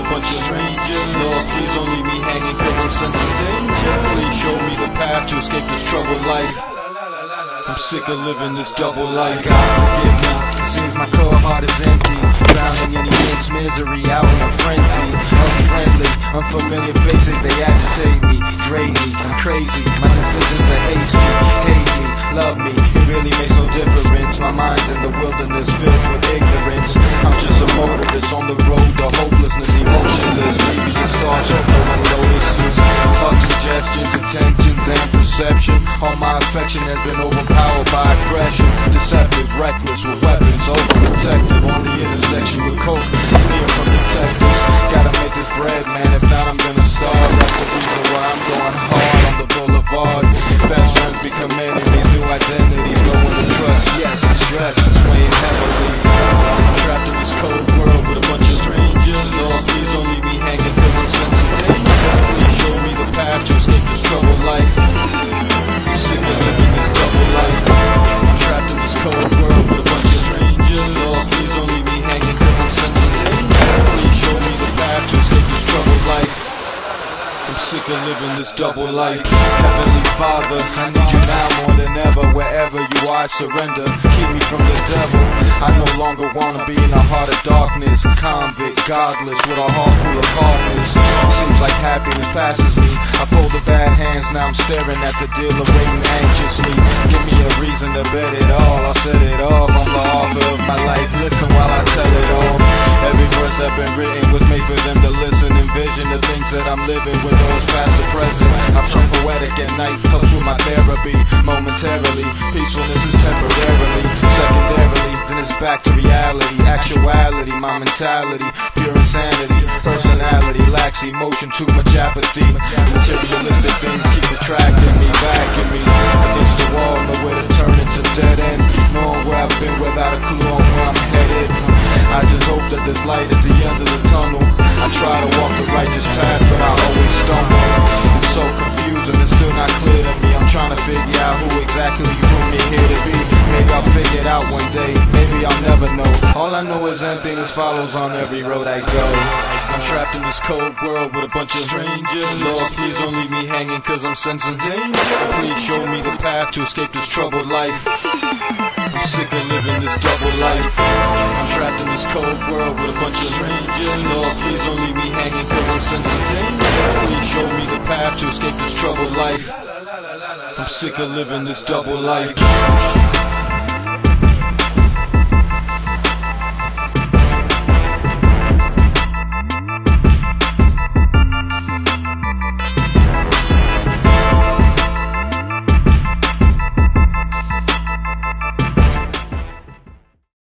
a bunch of strangers. Lord, please don't leave me hanging cause I'm sensing danger. Please show me the path to escape this troubled life. I'm sick of living this double life. God forgive me, it seems my cold heart is empty, drowning in immense misery, out in a frenzy. Unfriendly, unfamiliar faces, they agitate me, drain me, I'm crazy, my decisions are hasty. Hate me, love me, it really makes no difference. My mind's in the wilderness filled with ignorance. I'm just a motorist on the road to hopelessness, emotionless. Devious thoughts hope no one notices. Fuck suggestions, intentions, and perception. All my affection has been overpowered by aggression. Deceptive, reckless, with weapons, overprotective. On the intersection with coke, fleeing from detectives. Gotta make this bread, man, if not I'm gonna starve. That's the reason why I'm going hard on the boulevard. Best friends become enemies, new identities, no one to trust. Yes, the stress is weighing heavily. I'm trapped in this cold world with a bunch of strangers. Lord, please don't leave me hanging cause I'm sensing danger. Please show me the path to escape this troubled life. I'm sick of living this double life. I'm trapped in this cold world with a bunch of strangers. Lord, please don't leave me hanging cause I'm sensing danger. Please show me the path to escape this troubled life. I'm sick of living this double life. Heavenly Father, I need you now more than ever. Wherever you are, I surrender. Keep me from the devil. I no longer wanna be in a heart of darkness. Convict, godless, with a heart full of hardness. Seems like happiness passes me. I fold the bad hands, now I'm staring at the dealer, waiting anxiously. Give me a reason to bet it all. I'll set it off. I'm the author of my life. Listen while I tell it all. Every verse that's been written was made for them to listen. Envision the things that I'm living with. Those past or present, I'm turned poetic at night, helps with my therapy. Momentarily, peacefulness is temporarily. Secondarily, then it's back to reality. Actuality, my mentality, pure insanity. Personality lacks emotion, too much apathy. Materialistic things keep attracting me, backing me against the wall, nowhere to turn, it's a dead end. Knowing where I've been without a clue on where I'm headed. I just hope that there's light at the end of the tunnel. I try to walk the righteous path, but I always stumble. It's so confusing, it's still not clear to me. I'm trying to figure out who exactly you put me here to be. Maybe I'll figure it out one day, maybe I'll never know. All I know is emptiness follows on every road I go. I'm trapped in this cold world with a bunch of strangers. Lord, please don't leave me hanging cause I'm sensing danger. Please show me the path to escape this troubled life. I'm sick of living this double life. I'm trapped in this cold world with a bunch of strangers. Lord, please don't leave me hanging cause I'm sensing danger. Please show me the path to escape this troubled life. I'm sick of living this double life.